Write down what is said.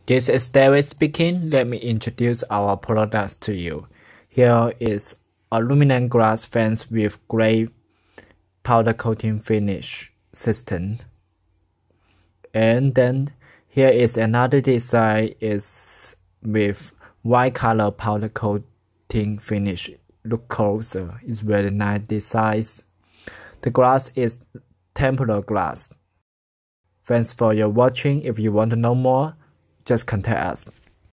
This is David speaking. Let me introduce our products to you. Here is aluminum glass fence with gray powder coating finish system. And then here is another design is with white color powder coating finish. Look closer, it's very nice design. The glass is tempered glass. Thanks for your watching. If you want to know more, just contact us.